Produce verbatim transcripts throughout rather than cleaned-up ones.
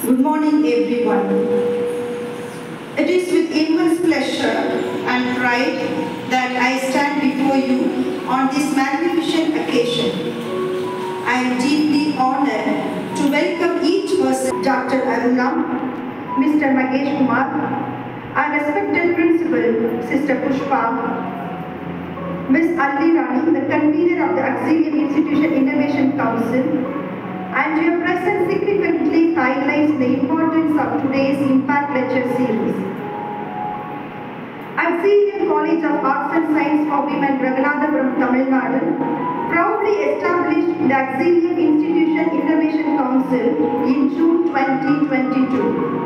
Good morning, everyone. It is with immense pleasure and pride that I stand before you on this magnificent occasion. I am deeply honored to welcome each person, Doctor Aruna, Mister Magesh Kumar, our respected principal, Sister Pushpa, Miz Ali Rani, the convener of the Auxiliary Institution Innovation Council, and your presence significantly highlights the importance of today's Impact Lecture Series. Auxiliary College of Arts and Science for Women, Raghunathapuram, Tamil Nadu, proudly established the Auxiliary Institution Innovation Council in June twenty twenty-two.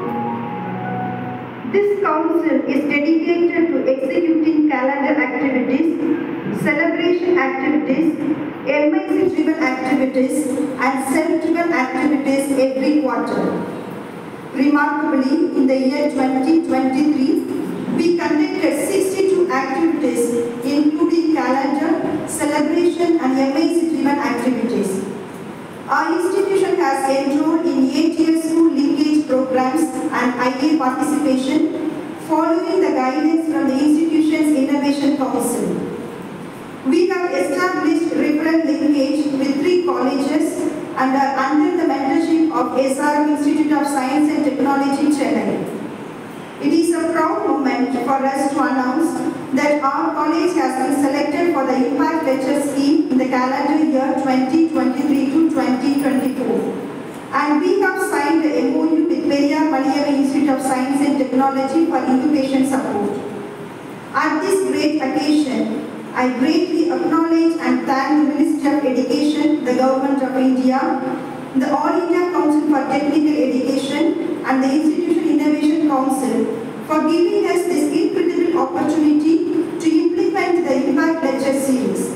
This council is dedicated to executing calendar activities, celebration activities, M I C-driven activities, and self-driven activities every quarter. Remarkably, in the year twenty twenty-three, we conducted sixty-two activities, including calendar, celebration, and M I C-driven activities. Our institution has enrolled in eight-year school linkage programs and I A participation, following the guidance from the institution's Innovation Council. We have established referral linkage with three colleges and are under the mentorship of S R M Institute of Science and Technology, Chennai. It is a proud moment for us to announce that our college has been selected for the Impact Lecture Scheme in the calendar year twenty twenty-three to twenty twenty-four. And we have signed the M O U with Periyar Manickam Institute of Science and Technology for incubation support. At this great occasion, I greatly acknowledge and thank the Ministry of Education, the Government of India, the All India Council for Technical Education, and the Institution Innovation Council for giving us this incredible opportunity to implement the Impact Lecture Series.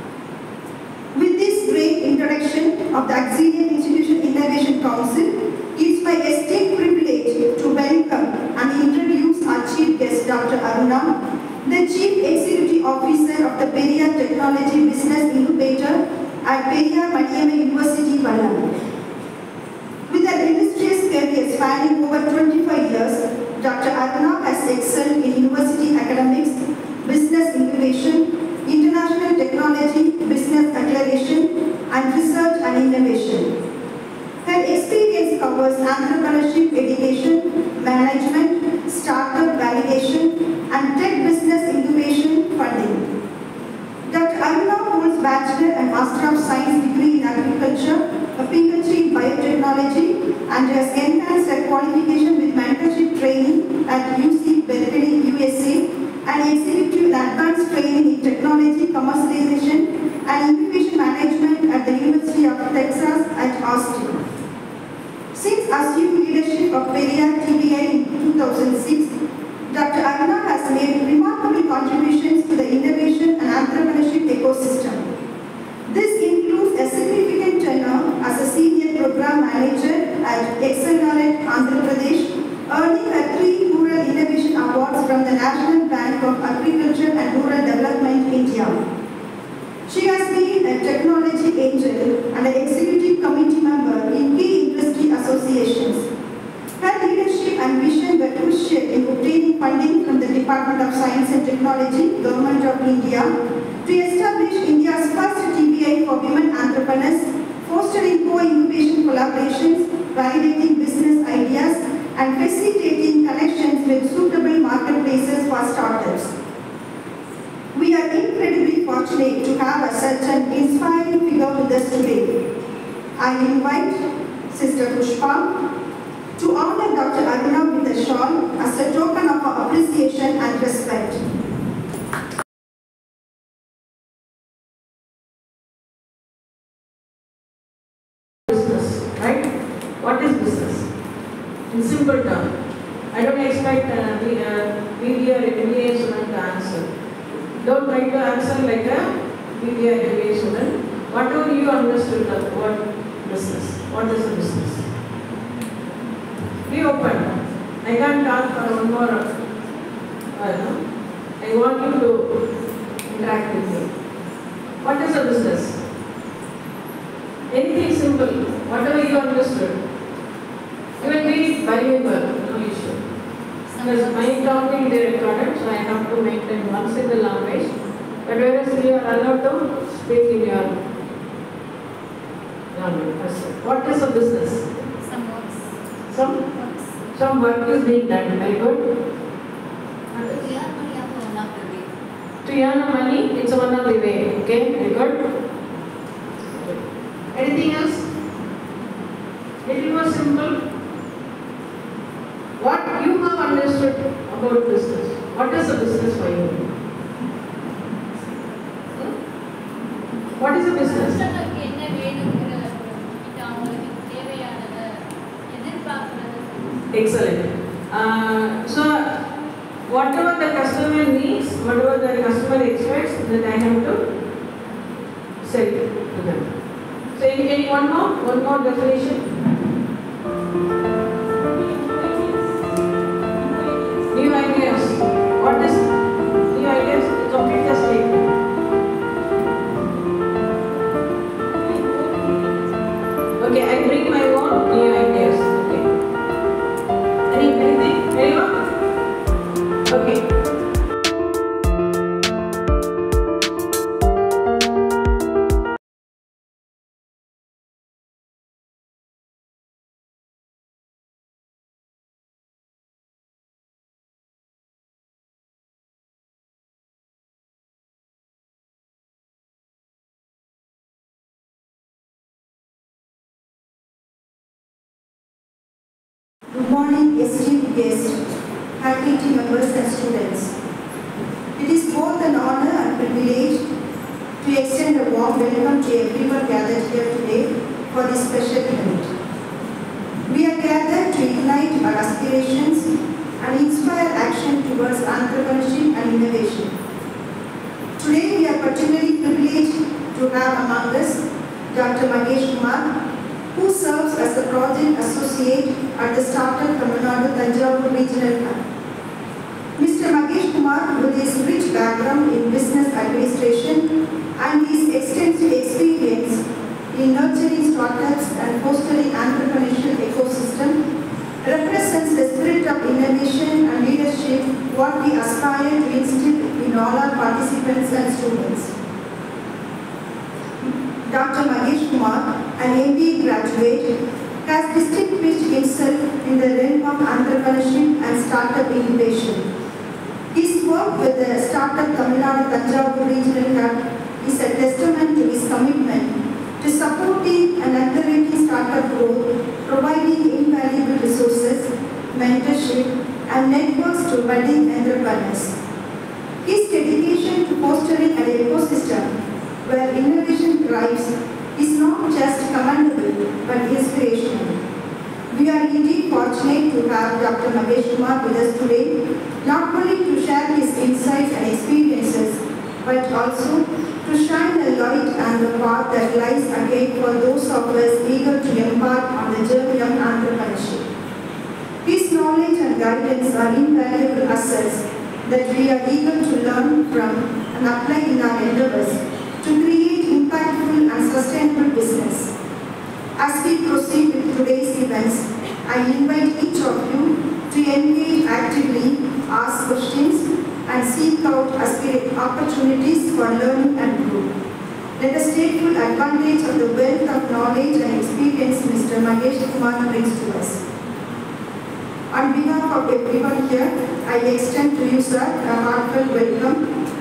With this great introduction of the Auxiliary Institution Innovation Council, it's my esteemed privilege to welcome and introduce our Chief Guest, Doctor Aruna, the Chief Executive Officer of the Periyar Technology Business Incubator at Periyar Manickam University, Vallam. With an illustrious career spanning over twenty-five years, Doctor Aruna has excelled in university academics, business incubation, international technology, business acceleration, and research and innovation. Her experience covers entrepreneurship education, management, startup validation, and tech business incubation funding. Doctor Aruna holds Bachelor and Master of Science degree in Agriculture, a PhD in Biotechnology, and has enhanced her qualification with mentorship training at U C Berkeley, U S A, and executive and advanced training in technology, commercialization, and incubation management at the University of Texas at Austin. Since assuming leadership of Periyar T B I in two thousand six, Doctor Aruna has made remarkable contributions to the innovation and entrepreneurship ecosystem. This includes a significant tenure as a senior program manager at Excellent Andhra Pradesh, earning her three Rural Innovation Awards from the National Bank of Agriculture and Rural Development, India. She has been a technology angel and an executive committee member in key industry associations. Her leadership and vision were crucial in obtaining funding from the Department of Science and Technology, Government of India, to establish India's first T B I for women entrepreneurs, fostering co-incubation collaborations, validating business ideas, and facilitating connections with suitable marketplaces for startups. We are incredibly fortunate to have a such an inspiring figure with us today. I invite Sister Pushpa to honor Doctor Aruna with a shawl as a token of our appreciation and respect. Business, right? What is business? In simple terms, I don't expect uh, the uh, B B A or M B A student to answer. Don't try to answer like a B B A or M B A student. Whatever you understood of what business, what is the business? Be open. I can't talk for one more hour. Uh, I want you to interact with me. What is a business? Anything simple, whatever you understood. Even we speak bilingual, no issue. Because my talking they recorded, so I have to maintain one single language. But whereas you are allowed to speak in your language. What is a business? Some works. Some Works. some work is being done. Very good. To earn money also one of the way. To earn money, it's one of the way. Okay, very good. Anything else? Little more simple. What you have understood about business? What is a business for you? Hmm? What is a business? கஸ்டமருக்கு என்ன வேணுங்கிற கிட்ட அவங்களுக்கு தேவையானதை எதிர்பார்க்கறது. Excellent. Uh, so, whatever the customer needs, whatever the customer expects, then I have to sell to them. So, any, any one more, one more definition. New ideas. What is new ideas? Complete the statement. Okay, I bring my own new ideas. Okay. Any anything? Anyone? Okay. Good morning, esteemed guests, faculty members and students. It is both an honor and privilege to extend a warm welcome to everyone gathered here today for this special event. We are gathered to ignite our aspirations and inspire action towards entrepreneurship and innovation. Today we are particularly privileged to have among us Doctor Magesh Kumar, who serves as the project associate at the Startup Tamil Nadu Thanjavur Regional Hub. Mister Magesh Kumar, with his rich background in business administration and his extensive experience in nurturing startups and fostering entrepreneurial ecosystem, represents the spirit of innovation and leadership what we aspire to instill in all our participants and students. Doctor Magesh Kumar, an M B A graduate, has distinguished himself in the realm of entrepreneurship and startup innovation. His work with the Startup Tamil Nadu Thanjavur Regional Hub is a testament to his commitment to supporting and accelerating startup growth, providing invaluable resources, mentorship, and networks to budding entrepreneurs. His dedication to fostering an ecosystem where innovation thrives is not just commendable but inspirational. We are indeed fortunate to have Doctor Magesh Kumar with us today, not only to share his insights and experiences, but also to shine a light on the path that lies ahead for those of us eager to embark on the journey of entrepreneurship. His knowledge and guidance are invaluable assets that we are eager to learn from and apply in our endeavors to create impactful and sustainable business. As we proceed with today's events, I invite each of you to engage actively, ask questions, and seek out opportunities for learning and growth. Let us take full advantage of the wealth of knowledge and experience Mister Magesh Kumar brings to us. On behalf of everyone here, I extend to you, sir, a heartfelt welcome.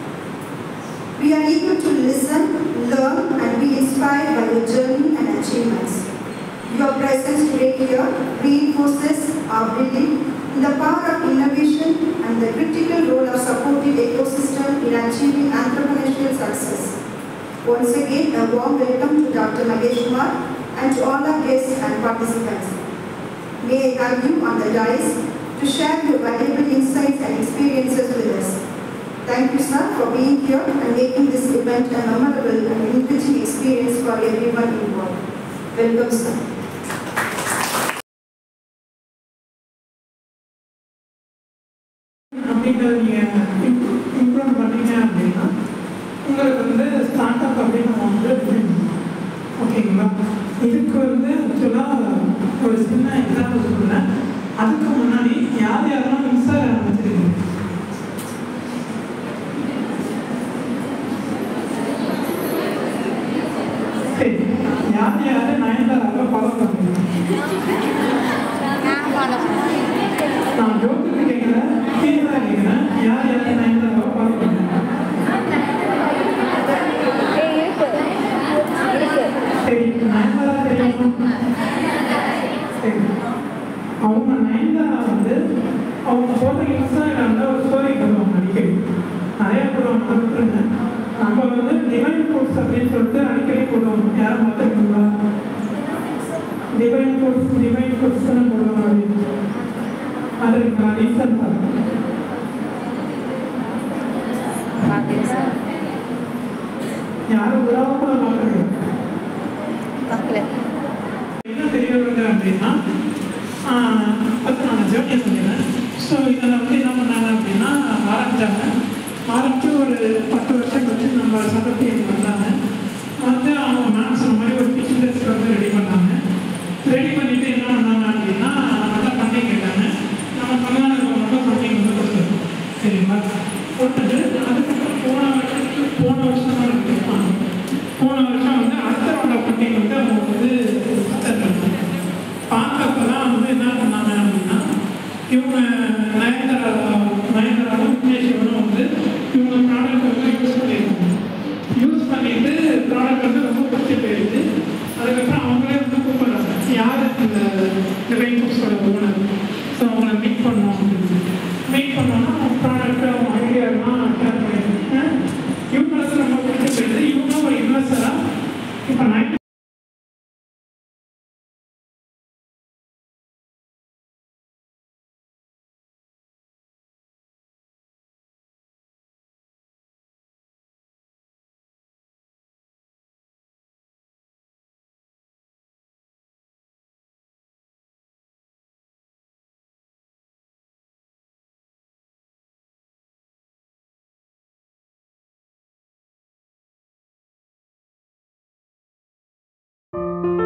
We are eager to listen, learn, and be inspired by your journey and achievements. Your presence today here reinforces our belief in the power of innovation and the critical role of supportive ecosystem in achieving entrepreneurial success. Once again, a warm welcome to Doctor Magesh Kumar and to all our guests and participants. May I have you on the dais to share your valuable insights and experiences with us. Thank you, sir, for being here and making this event a memorable and enriching experience for everyone involved. Welcome, sir. அப்படிங்கிற நீங்கள் improve பண்ணீங்க அப்படின்னா உங்களுக்கு வந்து start up அப்படின்னு நம்ம வந்து define பண்ணலாம். ஓகேங்களா? இதுக்கு வந்து ஆக்சுவலாக ஒரு சின்ன எக்ஸாம்பிள் சொல்கிறேன். அதுக்கு முன்னாடி யார் யாரெல்லாம் இன்ஸ்டாகிராம் வச்சிருக்கீங்க? சரி, யார் யாரு நயன்தாராவை ஃபாலோ பண்ணுறீங்க? நான் ஜோதிக்கு கேட்குறேன், சீரியஸாக கேட்குறேன். யார் யாரு நயன்தாராவை ஃபாலோ பண்ணுறீங்க? சரி, நயன்தாரா தெரியுமா? சரி, அவங்க நயன்தாரா வந்து அவங்க போட்ட இன்ஸ்டாகிராமில் ஒரு ஸ்டோரி போடுவாங்க அடிக்கடி. நிறையா போடுவாங்க, விட்டுருங்க. நம்ம வந்து டிவைன் ஃபுட்ஸ் அப்படின்னு சொல்லிட்டு அடிக்கடி போடுவோம். யாரும் பார்த்துருக்கீங்களா? டிவைன் ஃபுட்ஸ் டிவைன் ஃபுட்ஸ்ன்னு போடுவாங்க அப்படின்னு. அது இருக்கா ரீசெண்டாக யாரும் உறவாக பார்க்குறீங்க? என்ன தெரிய வருது அப்படின்னா, பத்து நான் ஜேர்னியை சொல்லிடுறேன். ஸோ இதில் வந்து என்ன பண்ணாங்க அப்படின்னா ஆரம்பித்தாங்க. ஆரம்பித்து ஒரு பத்து வருஷம் கழிச்சு நம்ம சதத்தை வந்தாங்க. வந்து அவங்க மேம் சொன்ன மாதிரி ஒரு பிக்சர் டெஸ்ட் வந்து ரெடி பண்ணாங்க. ரெடி பண்ணிவிட்டு என்ன பண்ணாங்க அப்படின்னா நல்லா பண்ணி கேட்டாங்க. நம்ம தமிழ்நாடுக்கு மட்டும் பண்ணி வந்து கொடுத்துருக்கோம். சரிங்களா? கொடுத்துட்டு அதுக்கப்புறம் போன வருஷத்துக்கு போன வருஷம் தான் எடுத்துருப்பாங்க. போன வருஷம் வந்து அடுத்த ரவுண்ட் ஆஃப் ஃபண்டிங் வந்து அவங்க வந்து கொடுத்துருக்காங்க. பார்த்தப்ப தான் வந்து என்ன பண்ணாங்க அப்படின்னா, இவங்க நயன்தாரா நயன்தாராவும் விக்னேஸ்வரனும் வந்து இவங்க ப்ராடக்ட் வந்து யூஸ் பண்ணியிருக்காங்க. யூஸ் பண்ணிட்டு ப்ராடக்ட் வந்து ரொம்ப பிடிச்சி போயிடுது. அதுக்கப்புறம் அவங்களே வந்து கூப்பிடுறாங்க, யார் இந்த டிவைன் ஃபுட்ஸோட ஓனர், ஸோ அவங்கள மீட் பண்ணோம் அப்படின்னு. மீட் பண்ணோன்னா அவங்க ப்ராடக்ட் அவங்க ஐடியாலாம் ஷேர் பண்ணியிருக்காங்க. இவங்களுக்கு ரொம்ப பிடிச்சி போயிடுது. இவங்களும் ஒரு இன்வெஸ்டராக இப்போ நைன் Thank you.